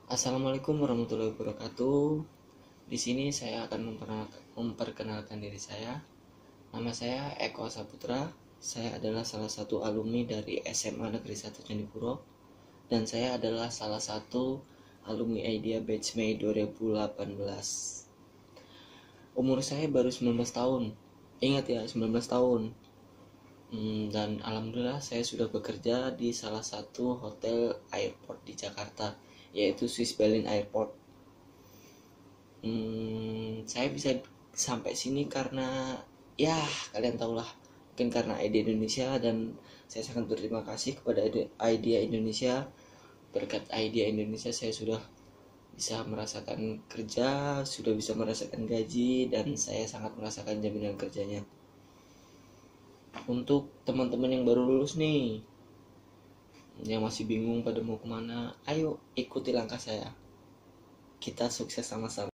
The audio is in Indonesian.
Assalamualaikum warahmatullahi wabarakatuh. Di sini saya akan memperkenalkan diri saya. Nama saya Eko Saputra. Saya adalah salah satu alumni dari SMA Negeri 1 Candipuro dan saya adalah salah satu alumni IDEA Batch Mei 2018. Umur saya baru 19 tahun. Ingat ya, 19 tahun. Dan alhamdulillah saya sudah bekerja di salah satu hotel airport di Jakarta, yaitu Swiss Berlin Airport. Saya bisa sampai sini karena ya kalian tahulah, mungkin karena IDEA Indonesia, dan saya sangat berterima kasih kepada IDEA Indonesia. Berkat IDEA Indonesia saya sudah bisa merasakan kerja, sudah bisa merasakan gaji, dan saya sangat merasakan jaminan kerjanya. Untuk teman-teman yang baru lulus nih, yang masih bingung pada mau kemana, ayo ikuti langkah saya. Kita sukses sama-sama.